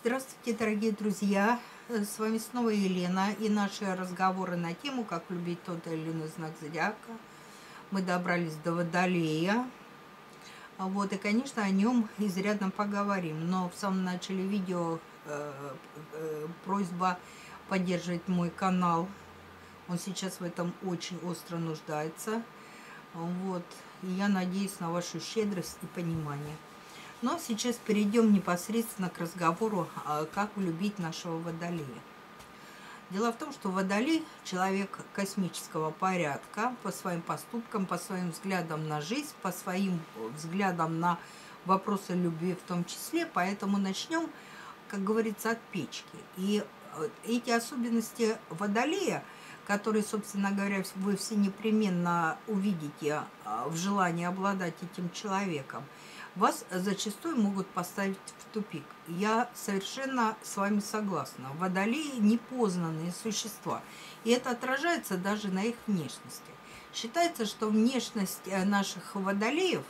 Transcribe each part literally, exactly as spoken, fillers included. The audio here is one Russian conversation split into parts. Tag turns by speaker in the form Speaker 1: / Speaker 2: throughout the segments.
Speaker 1: Здравствуйте, дорогие друзья! С вами снова Елена и наши разговоры на тему, как любить тот или иной знак зодиака. Мы добрались до Водолея. Вот, и, конечно, о нем изрядно поговорим. Но в самом начале видео э, э, просьба поддерживать мой канал. Он сейчас в этом очень остро нуждается. Вот, и я надеюсь на вашу щедрость и понимание. Но сейчас перейдем непосредственно к разговору, как влюбить нашего Водолея. Дело в том, что Водолей – человек космического порядка по своим поступкам, по своим взглядам на жизнь, по своим взглядам на вопросы любви в том числе. Поэтому начнем, как говорится, от печки. И эти особенности Водолея, которые, собственно говоря, вы все непременно увидите в желании обладать этим человеком, вас зачастую могут поставить в тупик. Я совершенно с вами согласна. Водолеи – непознанные существа. И это отражается даже на их внешности. Считается, что внешность наших водолеев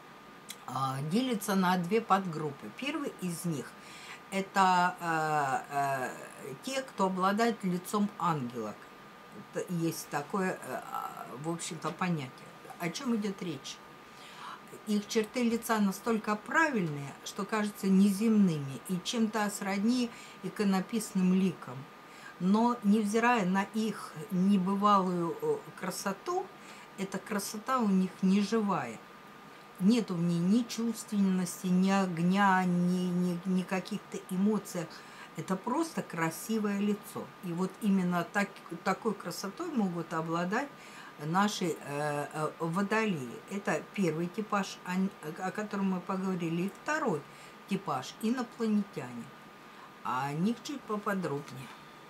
Speaker 1: а, делится на две подгруппы. Первый из них – это а, а, те, кто обладает лицом ангела. Это есть такое, а, в общем-то, понятие. О чем идет речь? Их черты лица настолько правильные, что кажутся неземными и чем-то сродни иконописным ликам. Но, невзирая на их небывалую красоту, эта красота у них не живая. Нету в ней ни чувственности, ни огня, ни, ни, ни каких-то эмоций. Это просто красивое лицо. И вот именно так, такой красотой могут обладать наши э, э, водолеи. Это первый типаж, о, о котором мы поговорили. И второй типаж – инопланетяне. А о них чуть поподробнее.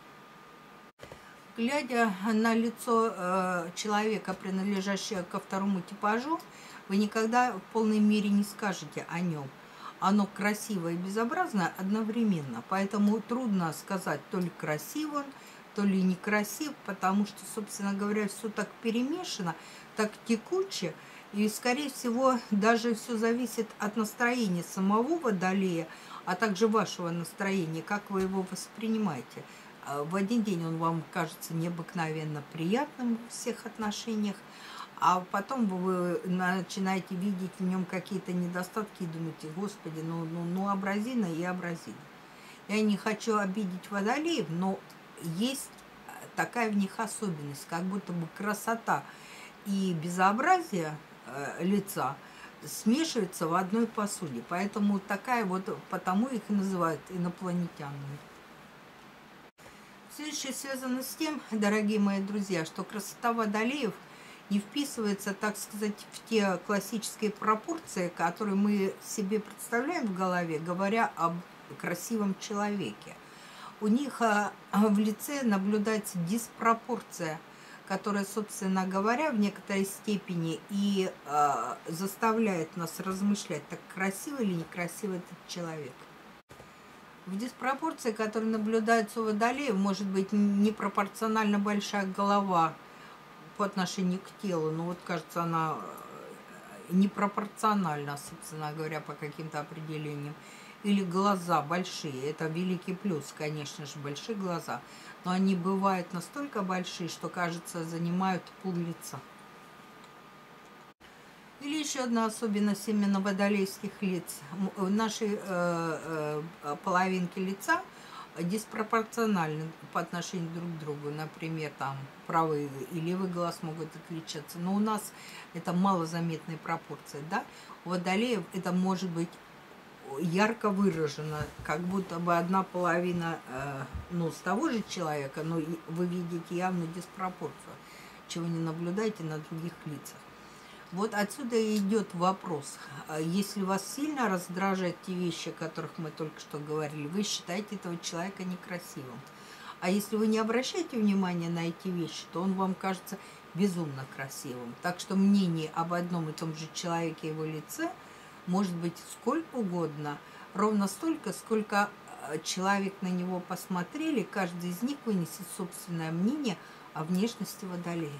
Speaker 1: Глядя на лицо э, человека, принадлежащего ко второму типажу, вы никогда в полной мере не скажете о нем. Оно красивое и безобразное одновременно. Поэтому трудно сказать, то ли красив он, то ли некрасив, потому что, собственно говоря, все так перемешано, так текуче, и, скорее всего, даже все зависит от настроения самого Водолея, а также вашего настроения, как вы его воспринимаете. В один день он вам кажется необыкновенно приятным во всех отношениях, а потом вы начинаете видеть в нем какие-то недостатки и думаете: Господи, ну, ну, ну образина и образина. Я не хочу обидеть Водолеев, но есть такая в них особенность, как будто бы красота и безобразие э, лица смешиваются в одной посуде. Поэтому такая вот, потому их и называют инопланетянами. Следующее связано с тем, дорогие мои друзья, что красота Водолеев не вписывается, так сказать, в те классические пропорции, которые мы себе представляем в голове, говоря об красивом человеке. У них а, в лице наблюдается диспропорция, которая, собственно говоря, в некоторой степени и а, заставляет нас размышлять, так красивый или некрасивый этот человек. В диспропорции, которая наблюдается у Водолеев, может быть непропорционально большая голова по отношению к телу, но вот кажется, она непропорциональна, собственно говоря, по каким-то определениям. Или глаза большие, это великий плюс, конечно же, большие глаза, но они бывают настолько большие, что, кажется, занимают пол лица. Или еще одна особенность именно водолейских лиц. Наши э, э, половинки лица диспропорциональны по отношению друг к другу. Например, там правый и левый глаз могут отличаться, но у нас это малозаметные пропорции, да? У водолеев это может быть ярко выражено, как будто бы одна половина э, ну, с того же человека, но вы видите явную диспропорцию, чего не наблюдаете на других лицах. Вот отсюда и идет вопрос. Если вас сильно раздражают те вещи, о которых мы только что говорили, вы считаете этого человека некрасивым. А если вы не обращаете внимания на эти вещи, то он вам кажется безумно красивым. Так что мнение об одном и том же человеке и его лице может быть сколько угодно, ровно столько, сколько человек на него посмотрели, каждый из них вынесет собственное мнение о внешности Водолея.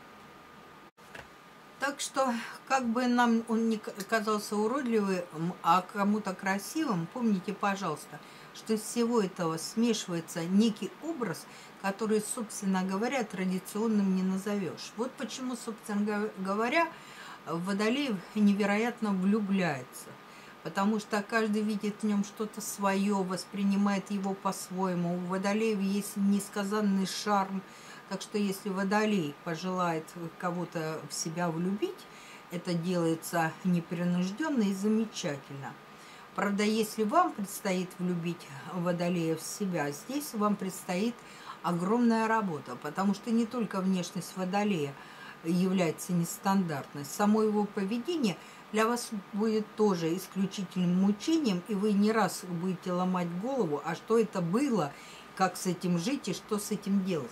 Speaker 1: Так что, как бы нам он не казался уродливым, а кому-то красивым, помните, пожалуйста, что из всего этого смешивается некий образ, который, собственно говоря, традиционным не назовешь. Вот почему, собственно говоря, Водолей невероятно влюбляется. Потому что каждый видит в нем что-то свое, воспринимает его по-своему. У Водолеев есть несказанный шарм. Так что если Водолей пожелает кого-то в себя влюбить, это делается непринужденно и замечательно. Правда, если вам предстоит влюбить Водолея в себя, здесь вам предстоит огромная работа, потому что не только внешность Водолея является нестандартной, само его поведение для вас будет тоже исключительным мучением, и вы не раз будете ломать голову, а что это было, как с этим жить и что с этим делать.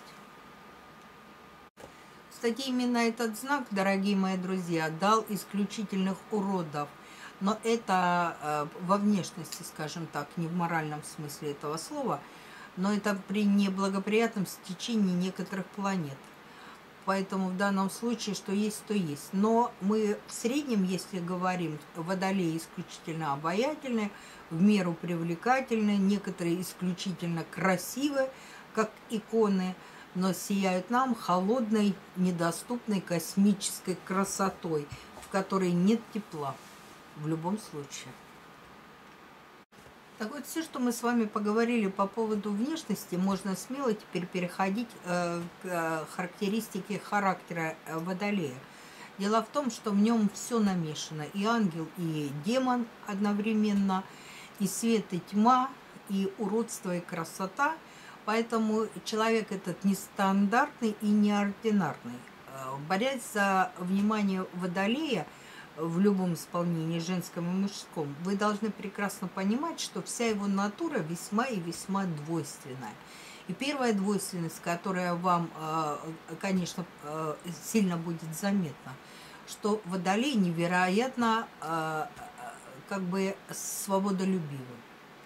Speaker 1: Кстати, именно этот знак, дорогие мои друзья, дал исключительных уродов. Но это э, во внешности, скажем так, не в моральном смысле этого слова, но это при неблагоприятном стечении некоторых планет. Поэтому в данном случае что есть, то есть. Но мы в среднем, если говорим, Водолеи исключительно обаятельные, в меру привлекательные, некоторые исключительно красивые, как иконы, но сияют нам холодной, недоступной космической красотой, в которой нет тепла в любом случае. Так вот, все, что мы с вами поговорили по поводу внешности, можно смело теперь переходить э, к э, характеристике характера э, Водолея. Дело в том, что в нем все намешано. И ангел, и демон одновременно, и свет, и тьма, и уродство, и красота. Поэтому человек этот нестандартный и неординарный. Э, борясь за внимание Водолея, в любом исполнении, женском и мужском, вы должны прекрасно понимать, что вся его натура весьма и весьма двойственная. И первая двойственность, которая вам, конечно, сильно будет заметна, что Водолей невероятно как бы свободолюбивый.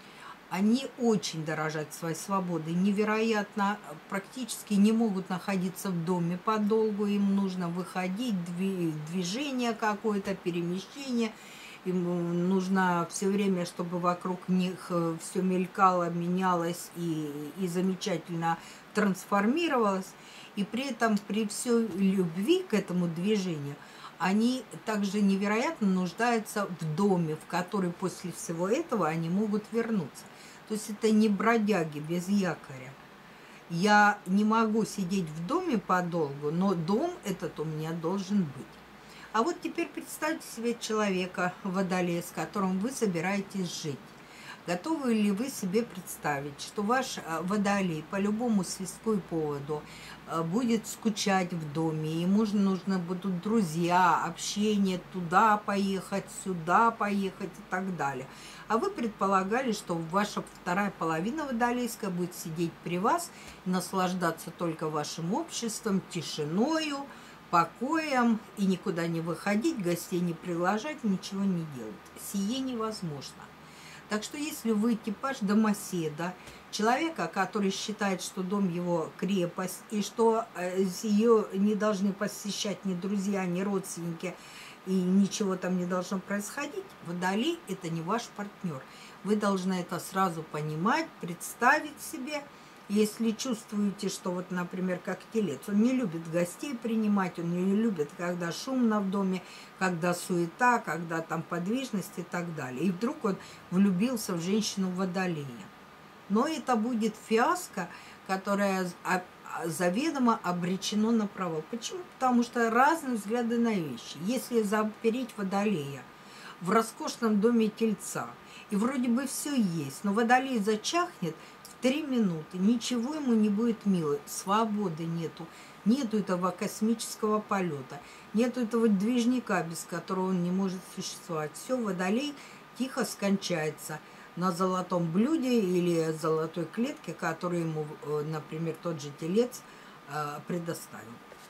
Speaker 1: Они очень дорожат своей свободой, невероятно, практически не могут находиться в доме подолгу, им нужно выходить, движение какое-то, перемещение, им нужно все время, чтобы вокруг них все мелькало, менялось и, и замечательно трансформировалось. И при этом, при всей любви к этому движению, они также невероятно нуждаются в доме, в который после всего этого они могут вернуться. То есть это не бродяги без якоря. Я не могу сидеть в доме подолгу, но дом этот у меня должен быть. А вот теперь представьте себе человека, Водолея, с которым вы собираетесь жить. Готовы ли вы себе представить, что ваш Водолей по любому свистку и поводу будет скучать в доме, ему нужны будут друзья, общение, туда поехать, сюда поехать и так далее. А вы предполагали, что ваша вторая половина водолейская будет сидеть при вас и наслаждаться только вашим обществом, тишиною, покоем и никуда не выходить, гостей не приглашать, ничего не делать. Сие невозможно. Так что если вы типаж домоседа, человека, который считает, что дом его крепость, и что ее не должны посещать ни друзья, ни родственники, и ничего там не должно происходить, Водолей – это не ваш партнер. Вы должны это сразу понимать, представить себе. Если чувствуете, что вот, например, как Телец, он не любит гостей принимать, он не любит, когда шумно в доме, когда суета, когда там подвижность и так далее. И вдруг он влюбился в женщину Водолея. Но это будет фиаско, которое заведомо обречено на провал. Почему? Потому что разные взгляды на вещи. Если запереть Водолея в роскошном доме Тельца, и вроде бы все есть, но Водолей зачахнет, Три минуты, ничего ему не будет мило, свободы нету, нету этого космического полета, нету этого движника, без которого он не может существовать. Все, Водолей тихо скончается на золотом блюде или золотой клетке, которую ему, например, тот же Телец предоставил.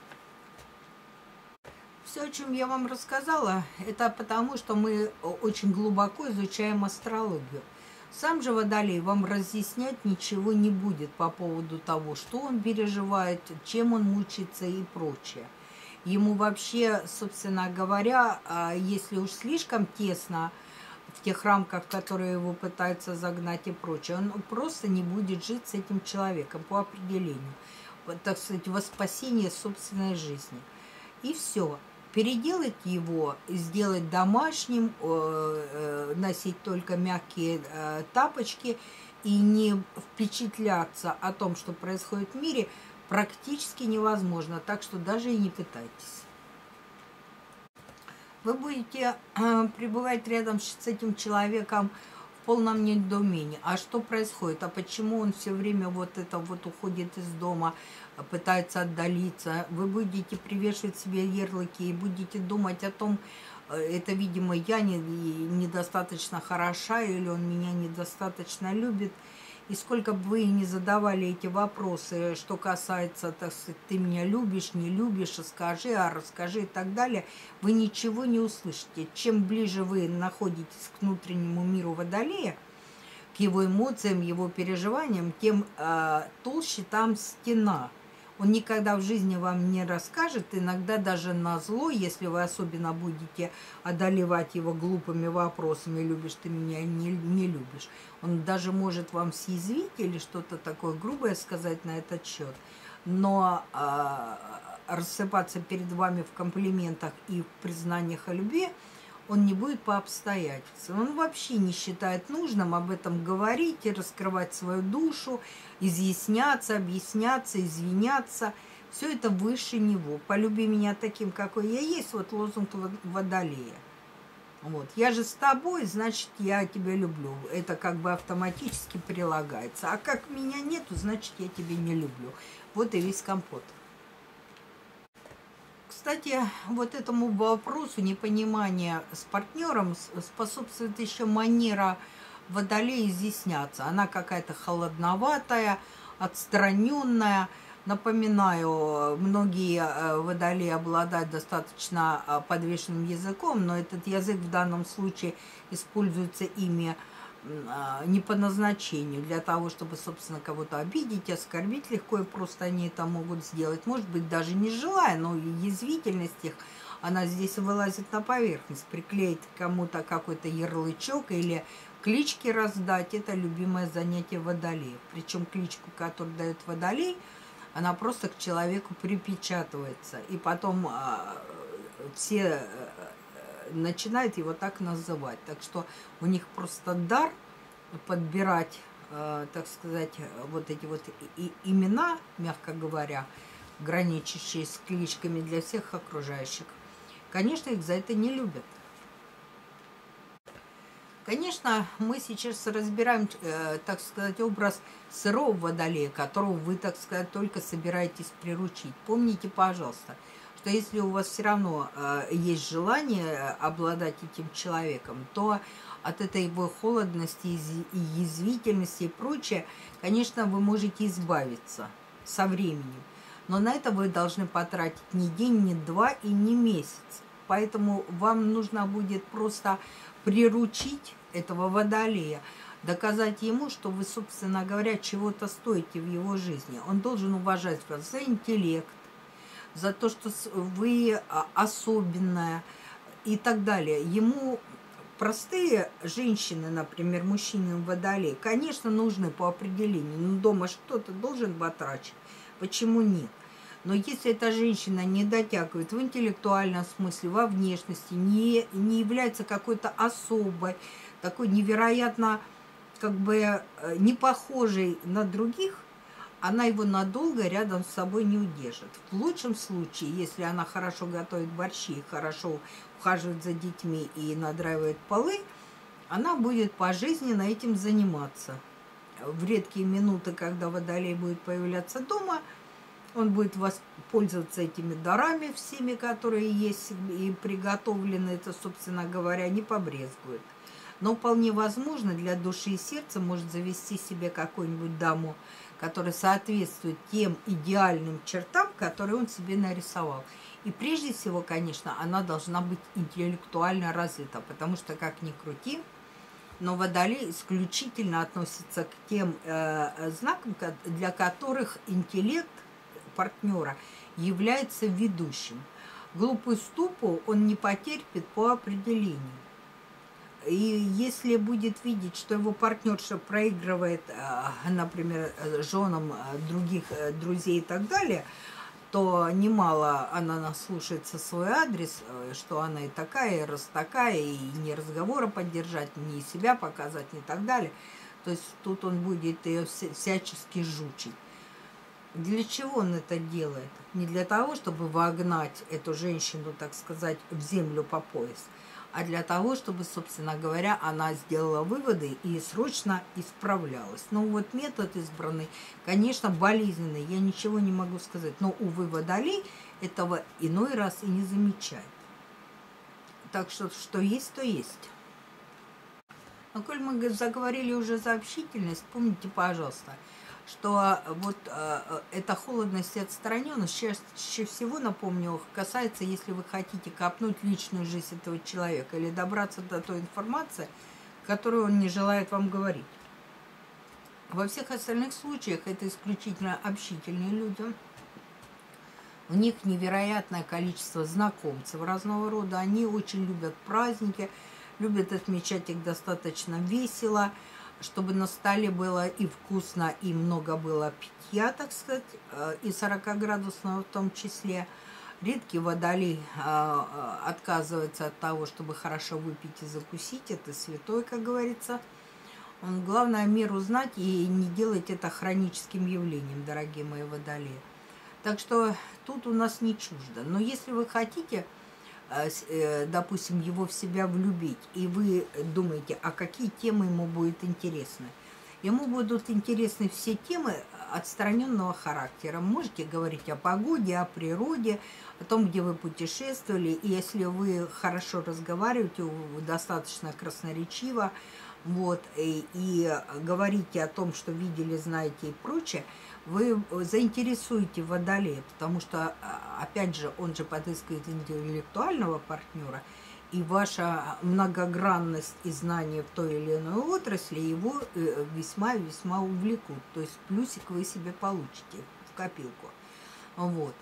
Speaker 1: Все, о чем я вам рассказала, это потому, что мы очень глубоко изучаем астрологию. Сам же Водолей вам разъяснять ничего не будет по поводу того, что он переживает, чем он мучится и прочее. Ему вообще, собственно говоря, если уж слишком тесно в тех рамках, которые его пытаются загнать и прочее. Он просто не будет жить с этим человеком по определению. Вот, так сказать, во спасение собственной жизни. И все. Переделать его, сделать домашним, носить только мягкие тапочки и не впечатляться о том, что происходит в мире, практически невозможно. Так что даже и не пытайтесь. Вы будете пребывать рядом с этим человеком в полном недоумении. А что происходит? А почему он все время вот это вот уходит из дома, пытается отдалиться? Вы будете привешивать себе ярлыки и будете думать о том, это, видимо, я не, недостаточно хороша или он меня недостаточно любит. И сколько бы вы ни задавали эти вопросы, что касается, так сказать, ты меня любишь, не любишь, скажи, а расскажи и так далее, вы ничего не услышите. Чем ближе вы находитесь к внутреннему миру Водолея, к его эмоциям, его переживаниям, тем э, толще там стена. Он никогда в жизни вам не расскажет, иногда даже назло, если вы особенно будете одолевать его глупыми вопросами, любишь ты меня, не, не любишь. Он даже может вам съязвить или что-то такое грубое сказать на этот счет, но э, рассыпаться перед вами в комплиментах и в признаниях о любви он не будет по обстоятельствам. Он вообще не считает нужным об этом говорить и раскрывать свою душу, изъясняться, объясняться, извиняться. Все это выше него. Полюби меня таким, какой я есть, вот лозунг Водолея. Вот. Я же с тобой, значит, я тебя люблю. Это как бы автоматически прилагается. А как меня нету, значит, я тебя не люблю. Вот и весь компот. Кстати, вот этому вопросу непонимания с партнером способствует еще манера Водолея изъясняться. Она какая-то холодноватая, отстраненная. Напоминаю, многие Водолеи обладают достаточно подвешенным языком, но этот язык в данном случае используется ими не по назначению, для того, чтобы, собственно, кого-то обидеть, оскорбить легко и просто они это могут сделать. Может быть, даже не желая, но язвительность их, она здесь вылазит на поверхность. Приклеить кому-то какой-то ярлычок или клички раздать – это любимое занятие Водолеев. Причем кличку, которую дает Водолей, она просто к человеку припечатывается. И потом а, все начинают его так называть. Так что у них просто дар подбирать, э, так сказать, вот эти вот и, имена, мягко говоря, граничащие с кличками для всех окружающих. Конечно, их за это не любят. Конечно, мы сейчас разбираем, э, так сказать, образ сырого Водолея, которого вы, так сказать, только собираетесь приручить. Помните, пожалуйста, что если у вас все равно э, есть желание обладать этим человеком, то от этой его холодности и язвительности и прочее, конечно, вы можете избавиться со временем. Но на это вы должны потратить не день, не два и не месяц. Поэтому вам нужно будет просто приручить этого Водолея, доказать ему, что вы, собственно говоря, чего-то стоите в его жизни. Он должен уважать вас за интеллект, за то, что вы особенная и так далее. Ему простые женщины, например, мужчины Водолей, конечно, нужны по определению. Но дома что-то должен батрачить. Почему нет? Но если эта женщина не дотягивает в интеллектуальном смысле, во внешности, не, не является какой-то особой, такой невероятно как бы не похожей на других, она его надолго рядом с собой не удержит. В лучшем случае, если она хорошо готовит борщи, хорошо ухаживает за детьми и надраивает полы, она будет пожизненно этим заниматься. В редкие минуты, когда Водолей будет появляться дома, он будет пользоваться этими дарами всеми, которые есть и приготовлены, это, собственно говоря, не побрезгует. Но вполне возможно, для души и сердца может завести себе какую-нибудь даму, которая соответствует тем идеальным чертам, которые он себе нарисовал. И прежде всего, конечно, она должна быть интеллектуально развита, потому что, как ни крути, но Водолей исключительно относится к тем э, знакам, для которых интеллект партнера является ведущим. Глупую ступу он не потерпит по определению. И если будет видеть, что его партнерша проигрывает, например, женам других друзей и так далее, то немало она наслушается свой адрес, что она и такая, и раз такая, и не разговора поддержать, не себя показать, не так далее. То есть тут он будет ее всячески жучить. Для чего он это делает? Не для того, чтобы вогнать эту женщину, так сказать, в землю по пояс, а для того, чтобы, собственно говоря, она сделала выводы и срочно исправлялась. Ну вот метод избранный, конечно, болезненный, я ничего не могу сказать, но, увы, Водолей этого иной раз и не замечает. Так что, что есть, то есть. Но коль мы заговорили уже за общительность, помните, пожалуйста, что вот э, эта холодность и отстраненность чаще всего, напомню, касается, если вы хотите копнуть личную жизнь этого человека или добраться до той информации, которую он не желает вам говорить. Во всех остальных случаях это исключительно общительные люди. У них невероятное количество знакомцев разного рода. Они очень любят праздники, любят отмечать их достаточно весело, чтобы на столе было и вкусно, и много было питья, так сказать, и сорокаградусного в том числе. Редкий водолей отказывается от того, чтобы хорошо выпить и закусить. Это святой, как говорится. Он, главное, меру знать и не делать это хроническим явлением, дорогие мои водолеи. Так что тут у нас не чуждо. Но если вы хотите, допустим, его в себя влюбить, и вы думаете, а какие темы ему будут интересны? Ему будут интересны все темы отстраненного характера. Можете говорить о погоде, о природе, о том, где вы путешествовали. И если вы хорошо разговариваете, достаточно красноречиво, вот, и, и говорите о том, что видели, знаете и прочее, вы заинтересуете Водолея, потому что, опять же, он же подыскивает интеллектуального партнера, и ваша многогранность и знания в той или иной отрасли его весьма-весьма увлекут. То есть плюсик вы себе получите в копилку. Вот.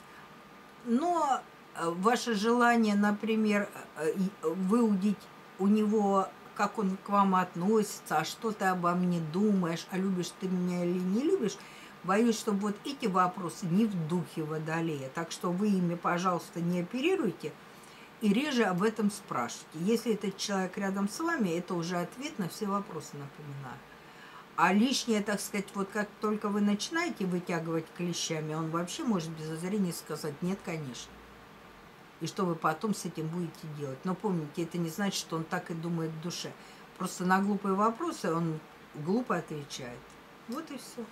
Speaker 1: Но ваше желание, например, выудить у него, как он к вам относится, а что ты обо мне думаешь, а любишь ты меня или не любишь, боюсь, что вот эти вопросы не в духе Водолея. Так что вы ими, пожалуйста, не оперируйте и реже об этом спрашивайте. Если этот человек рядом с вами, это уже ответ на все вопросы, напоминаю. А лишнее, так сказать, вот как только вы начинаете вытягивать клещами, он вообще может без зазрения сказать «нет, конечно». И что вы потом с этим будете делать. Но помните, это не значит, что он так и думает в душе. Просто на глупые вопросы он глупо отвечает. Вот и все.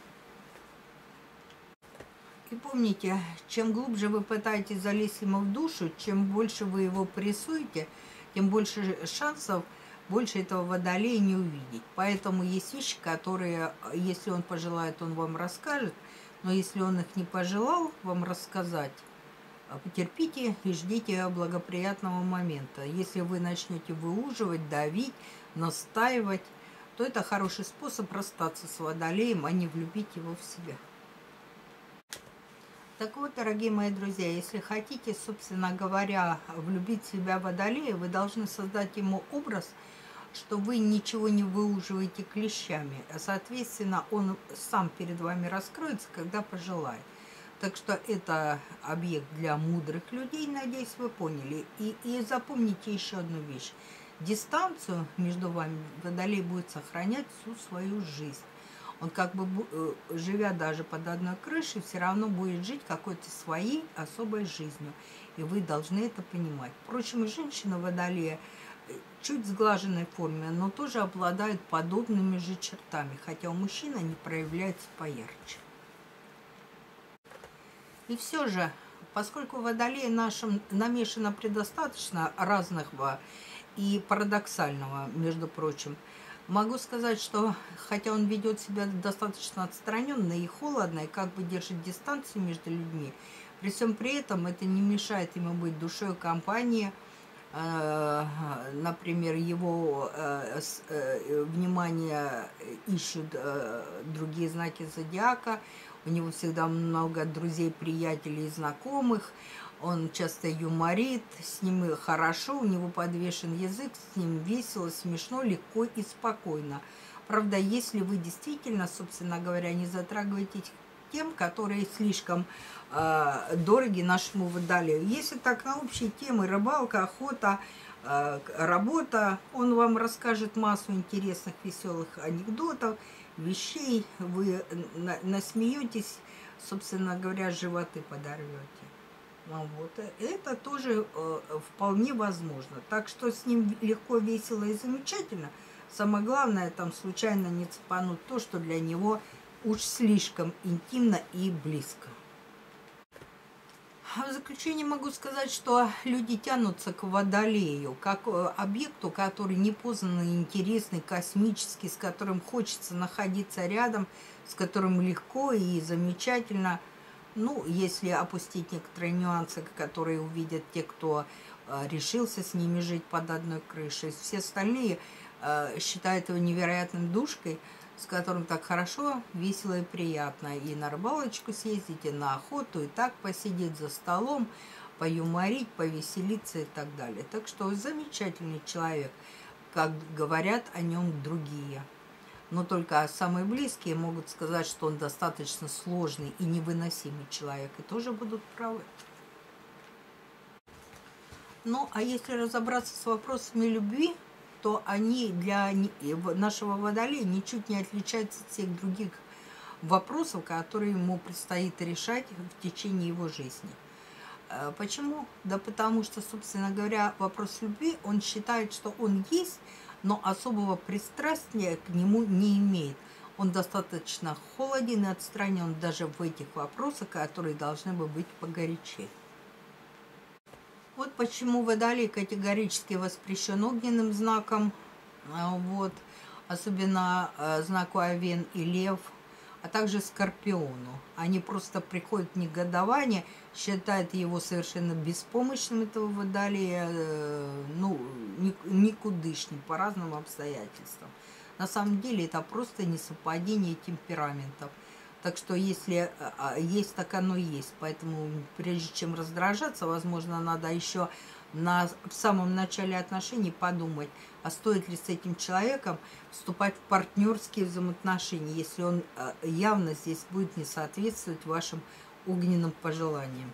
Speaker 1: И помните, чем глубже вы пытаетесь залезть ему в душу, чем больше вы его прессуете, тем больше шансов больше этого Водолея не увидеть. Поэтому есть вещи, которые, если он пожелает, он вам расскажет, но если он их не пожелал вам рассказать, потерпите и ждите благоприятного момента. Если вы начнете выуживать, давить, настаивать, то это хороший способ расстаться с Водолеем, а не влюбить его в себя. Так вот, дорогие мои друзья, если хотите, собственно говоря, влюбить в себя Водолея, вы должны создать ему образ, что вы ничего не выуживаете клещами. Соответственно, он сам перед вами раскроется, когда пожелает. Так что это объект для мудрых людей, надеюсь, вы поняли. И, и запомните еще одну вещь. Дистанцию между вами Водолей будет сохранять всю свою жизнь. Он как бы, живя даже под одной крышей, все равно будет жить какой-то своей особой жизнью. И вы должны это понимать. Впрочем, и женщина Водолея чуть в сглаженной форме, но тоже обладает подобными же чертами, хотя у мужчин они проявляются поярче. И все же, поскольку в Водолее нашем намешано предостаточно разного и парадоксального, между прочим, могу сказать, что хотя он ведет себя достаточно отстраненно и холодно, и как бы держит дистанцию между людьми, при всем при этом это не мешает ему быть душой компании. Например, его внимание ищут другие знаки зодиака, у него всегда много друзей, приятелей и знакомых, он часто юморит, с ним хорошо, у него подвешен язык, с ним весело, смешно, легко и спокойно. Правда, если вы действительно, собственно говоря, не затрагиваете этих тем, которые слишком э, дороги нашему водолею. Если так на общие темы, рыбалка, охота, э, работа, он вам расскажет массу интересных, веселых анекдотов, вещей, вы насмеетесь, собственно говоря, животы подорвете. Вот. Это тоже э, вполне возможно. Так что с ним легко, весело и замечательно. Самое главное, там случайно не цепануть то, что для него уж слишком интимно и близко. В заключение могу сказать, что люди тянутся к водолею, как объекту, который непознанный, интересный, космический, с которым хочется находиться рядом, с которым легко и замечательно. Ну, если опустить некоторые нюансы, которые увидят те, кто решился с ними жить под одной крышей. Все остальные считают его невероятным душкой, с которым так хорошо, весело и приятно. И на рыбалочку съездить, и на охоту, и так посидеть за столом, поюморить, повеселиться и так далее. Так что замечательный человек, как говорят о нем другие. Но только самые близкие могут сказать, что он достаточно сложный и невыносимый человек, и тоже будут правы. Ну, а если разобраться с вопросами любви, то они для нашего водолея ничуть не отличаются от всех других вопросов, которые ему предстоит решать в течение его жизни. Почему? Да потому что, собственно говоря, вопрос любви, он считает, что он есть, но особого пристрастия к нему не имеет. Он достаточно холоден и отстранен даже в этих вопросах, которые должны бы быть погорячее. Вот почему водолей категорически воспрещен огненным знаком, вот, особенно знаку Овен и Лев, а также Скорпиону. Они просто приходят в негодование, считают его совершенно беспомощным, этого водолея, ну, никудышним по разным обстоятельствам. На самом деле это просто несовпадение темпераментов. Так что если есть, так оно есть. Поэтому прежде чем раздражаться, возможно, надо еще на, в самом начале отношений подумать, а стоит ли с этим человеком вступать в партнерские взаимоотношения, если он явно здесь будет не соответствовать вашим огненным пожеланиям.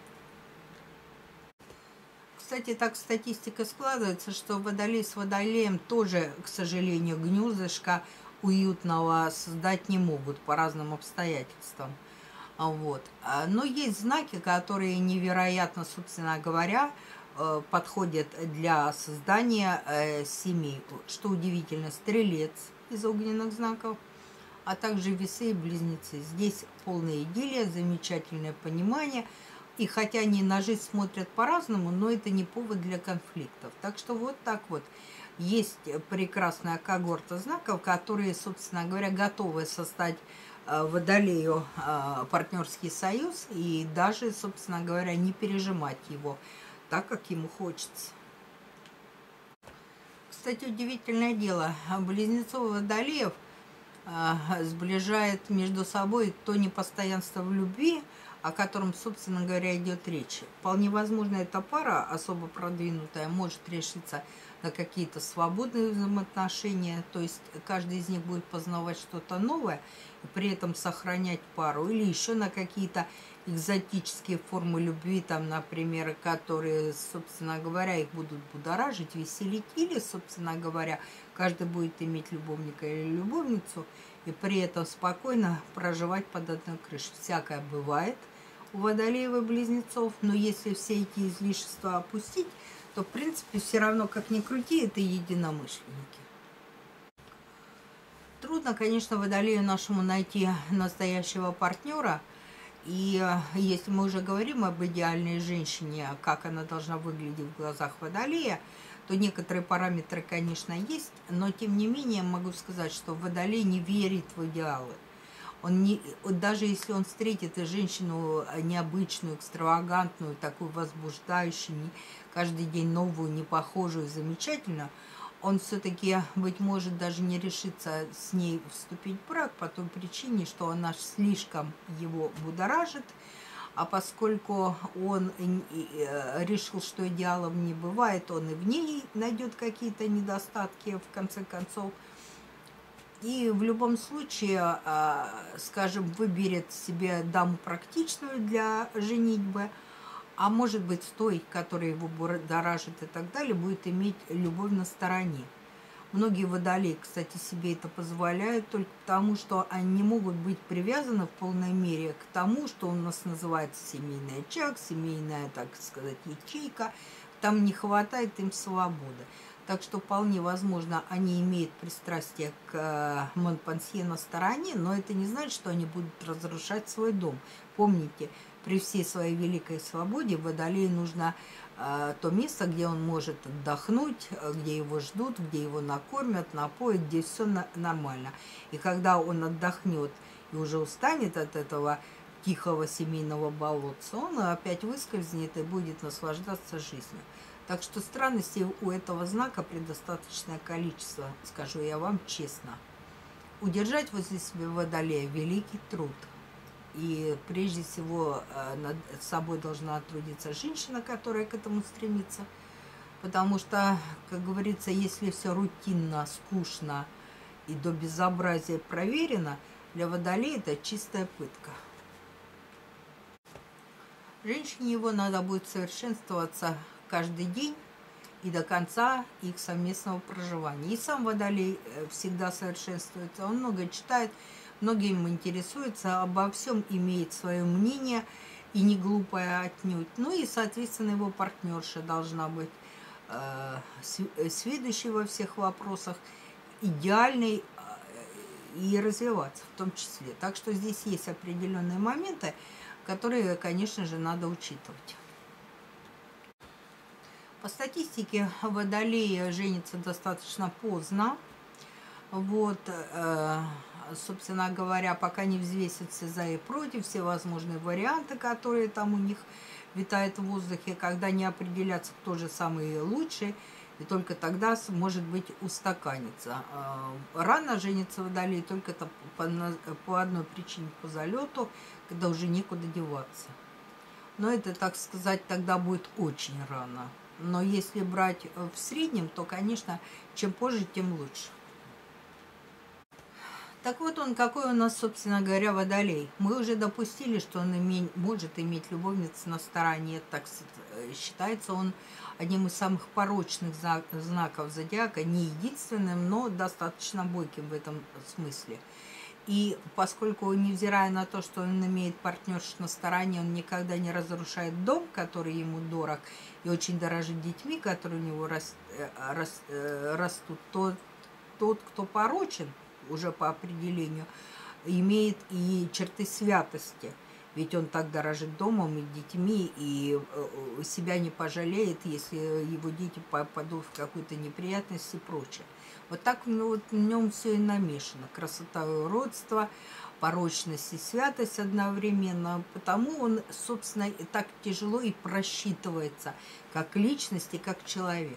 Speaker 1: Кстати, так статистика складывается, что водолей с водолеем тоже, к сожалению, гнездышко уютного создать не могут по разным обстоятельствам. Вот. Но есть знаки, которые невероятно, собственно говоря, подходят для создания семей. Что удивительно, Стрелец из огненных знаков, а также Весы и Близнецы. Здесь полная идиллия, замечательное понимание. И хотя они на жизнь смотрят по-разному, но это не повод для конфликтов. Так что вот так вот. Есть прекрасная когорта знаков, которые, собственно говоря, готовы создать водолею партнерский союз и даже, собственно говоря, не пережимать его так, как ему хочется. Кстати, удивительное дело, близнецов и водолеев сближает между собой то непостоянство в любви, о котором, собственно говоря, идет речь. Вполне возможно, эта пара, особо продвинутая, может решиться на какие-то свободные взаимоотношения, то есть каждый из них будет познавать что-то новое, и при этом сохранять пару, или еще на какие-то экзотические формы любви, там, например, которые, собственно говоря, их будут будоражить, веселить, или, собственно говоря, каждый будет иметь любовника или любовницу, и при этом спокойно проживать под одной крышей. Всякое бывает у водолеев и близнецов, но если все эти излишества опустить, то, в принципе, все равно, как ни крути, это единомышленники. Трудно, конечно, водолею нашему найти настоящего партнера. И если мы уже говорим об идеальной женщине, как она должна выглядеть в глазах водолея, то некоторые параметры, конечно, есть, но, тем не менее, могу сказать, что водолей не верит в идеалы. Он не, даже если он встретит женщину необычную, экстравагантную, такую возбуждающую, каждый день новую, непохожую, замечательную, он все-таки, быть может, даже не решится с ней вступить в брак по той причине, что она слишком его будоражит, а поскольку он решил, что идеалом не бывает, он и в ней найдет какие-то недостатки, в конце концов. И в любом случае, скажем, выберет себе даму практичную для женитьбы, а может быть, с той, которая его будоражит и так далее, будет иметь любовь на стороне. Многие водолеи, кстати, себе это позволяют только потому, что они не могут быть привязаны в полной мере к тому, что у нас называется семейный очаг, семейная, так сказать, ячейка. Там не хватает им свободы. Так что вполне возможно, они имеют пристрастие к монпансье на стороне, но это не значит, что они будут разрушать свой дом. Помните, при всей своей великой свободе водолею нужно э, то место, где он может отдохнуть, где его ждут, где его накормят, напоят, где все на нормально. И когда он отдохнет и уже устанет от этого тихого семейного болотца, он опять выскользнет и будет наслаждаться жизнью. Так что странностей у этого знака предостаточное количество, скажу я вам честно. Удержать возле себя водолея великий труд. И прежде всего над собой должна трудиться женщина, которая к этому стремится. Потому что, как говорится, если все рутинно, скучно и до безобразия проверено, для водолея это чистая пытка. Женщине его надо будет совершенствоваться каждый день и до конца их совместного проживания. И сам водолей всегда совершенствуется. Он много читает, многим интересуется, обо всем имеет свое мнение, и не глупое отнюдь. Ну и, соответственно, его партнерша должна быть э, сведущей во всех вопросах, идеальной э, и развиваться в том числе. Так что здесь есть определенные моменты, которые, конечно же, надо учитывать. По статистике, водолеи женятся достаточно поздно. Вот, э, собственно говоря, пока не взвесят все за и против, все возможные варианты, которые там у них витают в воздухе, когда не определятся, кто же самый лучший, и только тогда, может быть, устаканится. Рано женится водолей только по, по одной причине, по залету, когда уже некуда деваться. Но это, так сказать, тогда будет очень рано. Но если брать в среднем, то, конечно, чем позже, тем лучше. Так вот он, какой у нас, собственно говоря, водолей. Мы уже допустили, что он име, может иметь любовниц на стороне. Так считается он одним из самых порочных знаков зодиака. Не единственным, но достаточно бойким в этом смысле. И поскольку, невзирая на то, что он имеет партнершу на стороне, он никогда не разрушает дом, который ему дорог, и очень дорожит детьми, которые у него рас, рас, растут, то тот, кто порочен, уже по определению, имеет и черты святости. Ведь он так дорожит домом и детьми, и себя не пожалеет, если его дети попадут в какую-то неприятность и прочее. Вот так ну, вот в нем все и намешано. Красота и уродство, порочность и святость одновременно. Потому он, собственно, и так тяжело и просчитывается, как личность и как человек.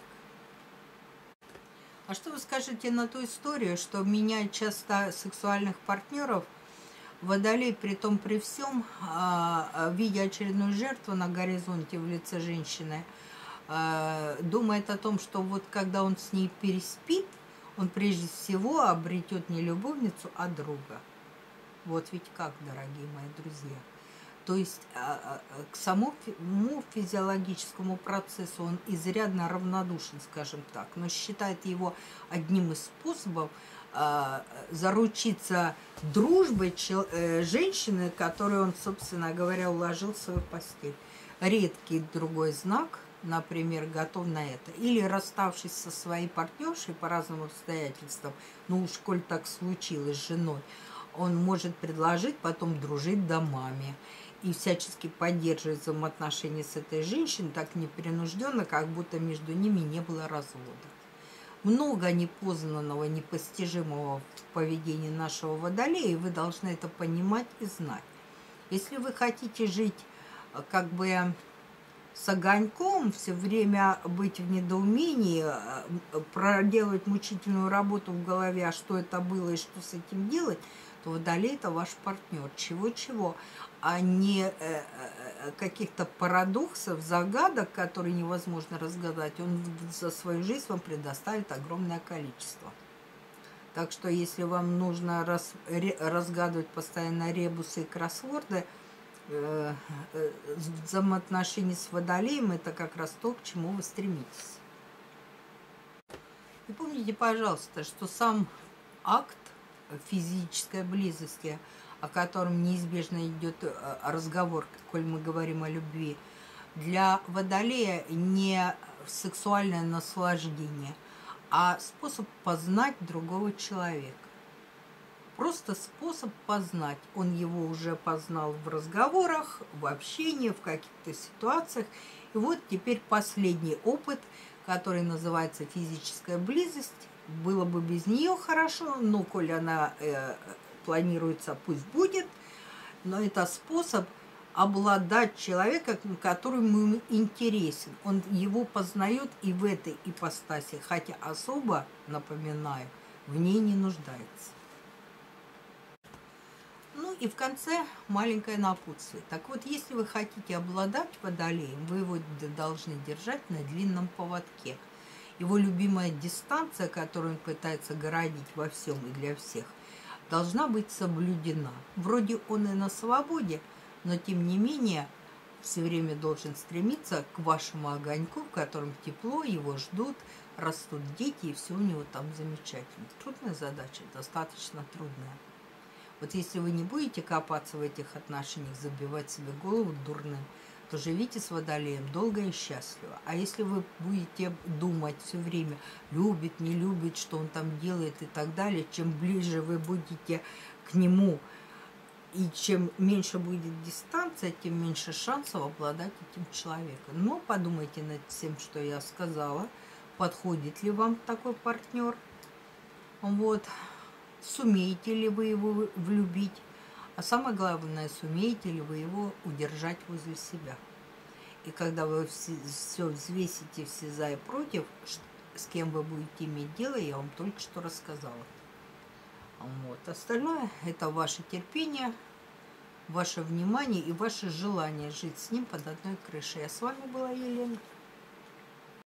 Speaker 1: А что вы скажете на ту историю, что меняет часто сексуальных партнеров водолей, при том при всем, видя очередную жертву на горизонте в лице женщины, думает о том, что вот когда он с ней переспит, он прежде всего обретет не любовницу, а друга. Вот ведь как, дорогие мои друзья. То есть к самому физиологическому процессу он изрядно равнодушен, скажем так, но считает его одним из способов заручиться дружбой женщины, которую он, собственно говоря, уложил в свою постель. Редкий другой знак, например, готов на это. Или расставшись со своей партнершей по разным обстоятельствам, ну уж коль так случилось с женой, он может предложить потом дружить домами и всячески поддерживать взаимоотношения с этой женщиной так непринужденно, как будто между ними не было развода. Много непознанного, непостижимого в поведении нашего водолея, и вы должны это понимать и знать. Если вы хотите жить как бы с огоньком, все время быть в недоумении, проделывать мучительную работу в голове, а что это было и что с этим делать, то Водолей – это ваш партнер. Чего-чего, а не каких-то парадоксов, загадок, которые невозможно разгадать. Он за свою жизнь вам предоставит огромное количество. Так что, если вам нужно раз, ре, разгадывать постоянно ребусы и кроссворды, э, э, взаимоотношения с Водолеем – это как раз то, к чему вы стремитесь. И помните, пожалуйста, что сам акт физической близости, о котором неизбежно идет разговор, коль мы говорим о любви, для Водолея не сексуальное наслаждение, а способ познать другого человека. Просто способ познать. Он его уже познал в разговорах, в общении, в каких-то ситуациях. И вот теперь последний опыт, который называется физическая близость. Было бы без нее хорошо, но коль она э, планируется, пусть будет. Но это способ обладать человеком, который ему интересен. Он его познает и в этой ипостаси, хотя особо, напоминаю, в ней не нуждается. Ну и в конце маленькое напутствие. Так вот, если вы хотите обладать Водолеем, вы его должны держать на длинном поводке. Его любимая дистанция, которую он пытается городить во всем и для всех, должна быть соблюдена. Вроде он и на свободе, но тем не менее все время должен стремиться к вашему огоньку, в котором тепло, его ждут, растут дети, и все у него там замечательно. Трудная задача, достаточно трудная. Вот если вы не будете копаться в этих отношениях, забивать себе голову дурным, то живите с Водолеем долго и счастливо. А если вы будете думать все время, любит, не любит, что он там делает и так далее, чем ближе вы будете к нему, и чем меньше будет дистанция, тем меньше шансов обладать этим человеком. Но подумайте над тем, что я сказала. Подходит ли вам такой партнер? Вот. Сумеете ли вы его влюбить? А самое главное, сумеете ли вы его удержать возле себя? И когда вы все, все взвесите, все за и против, с кем вы будете иметь дело, я вам только что рассказала. Вот. Остальное – это ваше терпение, ваше внимание и ваше желание жить с ним под одной крышей. А с вами была Елена.